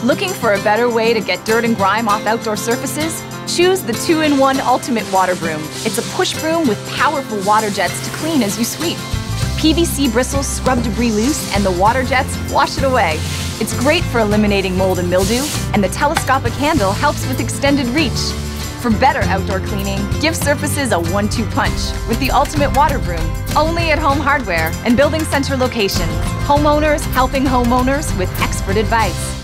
Looking for a better way to get dirt and grime off outdoor surfaces? Choose the 2-in-1 Ultimate Water Broom. It's a push broom with powerful water jets to clean as you sweep. PVC bristles scrub debris loose and the water jets wash it away. It's great for eliminating mold and mildew, and the telescopic handle helps with extended reach. For better outdoor cleaning, give surfaces a 1-2 punch with the Ultimate Water Broom. Only at Home Hardware and Building Center locations. Homeowners helping homeowners with expert advice.